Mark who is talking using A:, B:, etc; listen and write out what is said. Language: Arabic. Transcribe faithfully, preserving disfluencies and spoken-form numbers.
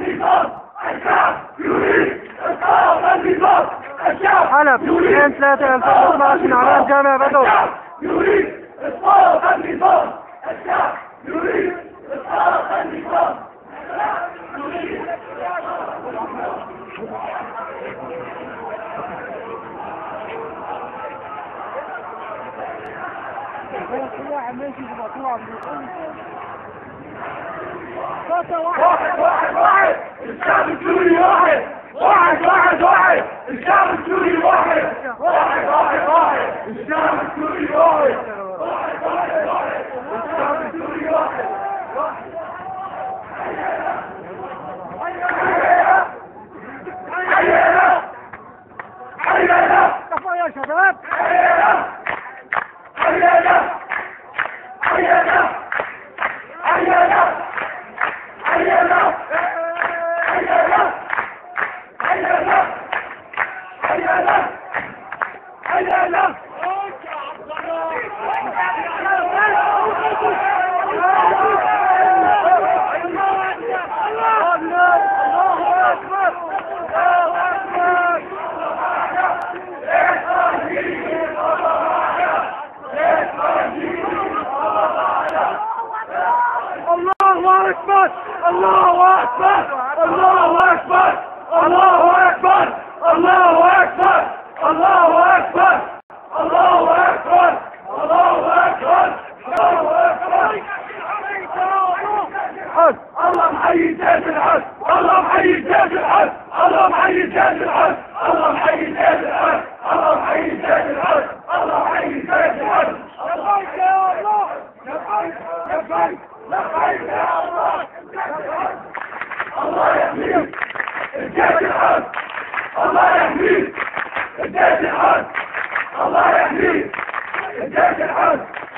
A: حلب اثنين ثلاثة ألفين واثني عشر عنوان جامع بدر.
B: يريد إسقاط النظام. الشعب يريد إسقاط النظام. واحد واحد واحد الشعب السوري واحد. واحد واحد واحد الشعب السوري واحد. واحد واحد واحد الشعب السوري واحد. واحد واحد واحد الشعب السوري واحد. حيينا حيينا كفو يا شباب. حيينا حيينا حيينا حيينا حيينا حيينا حيينا حيينا حيينا. الله أكبر الله أكبر الله أكبر الله أكبر الله أكبر الله أكبر الله أكبر الله أكبر الله أكبر. الله محيي جيش الحق. الله محيي جيش الحق. الله محيي جيش الحق. الله محيي جيش الحق. الله محيي جيش الحق. الله محيي جيش الحق. لبيك يا الله. لبيك لبيك لبيك يا الله. الله يحميك الجيش الحق. الله يحميك الجيش الحق. الله يحميك الجيش الحق.